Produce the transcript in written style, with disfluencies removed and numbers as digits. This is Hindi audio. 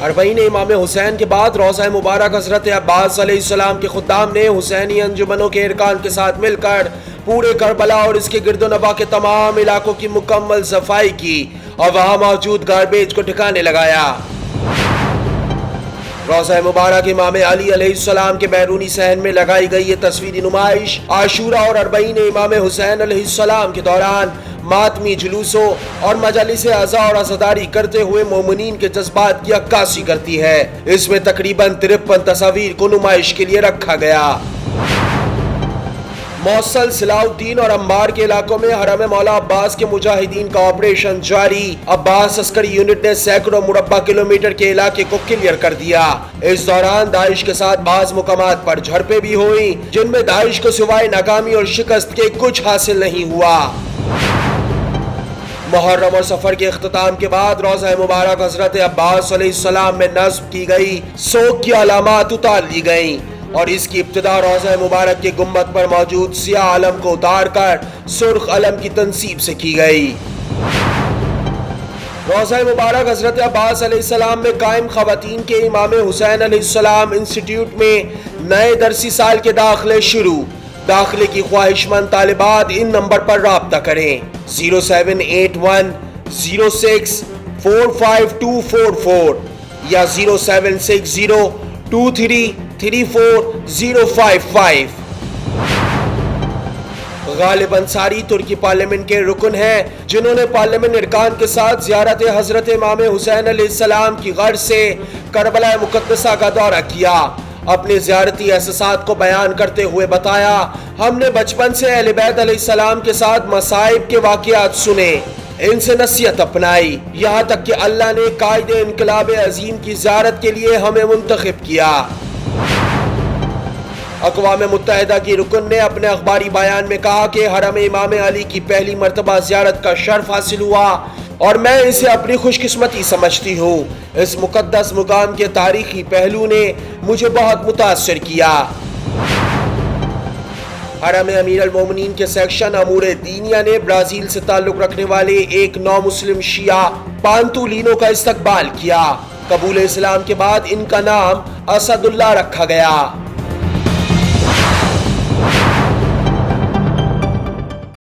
अरबईन इमाम हुसैन के बाद रोज़ा मुबारक हज़रत अब्बास अलैहिस्सलाम के खुद्दाम ने हुसैनी अंजुमनों के इरकान के साथ मिलकर पूरे करबला और इसके गिरदोनवा के तमाम इलाकों की मुकम्मल सफाई की और वहाँ मौजूद गार्बेज को ठिकाने लगाया। रोज़ा मुबारक इमाम अली अलैहिस्सलाम के बैरूनी सहन में लगाई गई ये तस्वीरी नुमाइश आशूरा और अरबईन इमाम हुसैन अलैहिस्सलाम के दौरान मातमी जुलूसों और मजालिस अज़ा और अज़ादारी करते हुए मोमिनीन के जज्बात की अक्कासी करती है। इसमें तकरीबन 53 तस्वीर को नुमाइश के लिए रखा गया। मौसल, सलाउद्दीन और अंबार के इलाकों में हरम मौला अब्बास के मुजाहिदीन का ऑपरेशन जारी। अब्बास अस्करी यूनिट ने सैकड़ों मुरब्बा किलोमीटर के इलाके को क्लियर कर दिया। इस दौरान दाइश के साथ बाज मुकामात पर झड़पें भी हुई, जिनमें दाइश को सिवाय नाकामी और शिकस्त के कुछ हासिल नहीं हुआ। मुहर्रम और सफर के इख्तिताम के बाद रोज़ा मुबारक हज़रत अब्बास अलैहिस्सलाम में नस्ब की गई सोग की अलामात उतार ली गयी और इसकी इब्तिदा रोज़ा मुबारक के गुम्बद पर मौजूद सियाह अलम को उतार कर सुर्ख अलम की तनसीब से की गई। रोज़ा मुबारक हज़रत अब्बास अलैहिस्सलाम में कायम ख़वातीन के इमाम हुसैन अलैहिस्सलाम इंस्टीट्यूट में नए दरसी साल के दाखिले शुरू। दाखिले की ख्वाहिशमंद तालिबात इन नंबर पर राब्ता करें 0781 06 45244 या 0760 23 34055। गालिब अंसारी तुर्की पार्लियामेंट के रुकन हैं, जिन्होंने पार्लियामेंट इरकान के साथ ज़ियारत हज़रत इमाम हुसैन अलैहिस्सलाम की गर्ज से करबला मुक़द्दसा का दौरा किया। अपने ज़ियारती एहसासात को बयान करते हुए बताया, हमने बचपन से अहले बैत अलैहिस्सलाम के साथ मसाइब के वाक़ियात सुने, इनसे नसीहत अपनाई, यहाँ तक कि अल्लाह ने कायदे इनकलाब अजीम की ज़ियारत के लिए हमें मुंतखब किया। अक़वाम मुत्तहिदा की रुकन ने अपने अखबारी बयान में कहा कि हरम इमाम अली की पहली मरतबा ज़ियारत का शर्फ हासिल हुआ और मैं इसे अपनी खुशकिस्मती समझती हूँ। इस मुक़द्दस मुकाम के तारीखी पहलू ने मुझे बहुत मुतासर किया। हरम अमीर अल मोमिनीन के सेक्शन अमूर दीनिया ने ब्राज़ील से ताल्लुक़ रखने वाले एक नौ मुस्लिम शिया पांतुलिनो का इस्तकबाल किया। कबूल इस्लाम के बाद इनका नाम असदुल्लाह रखा गया।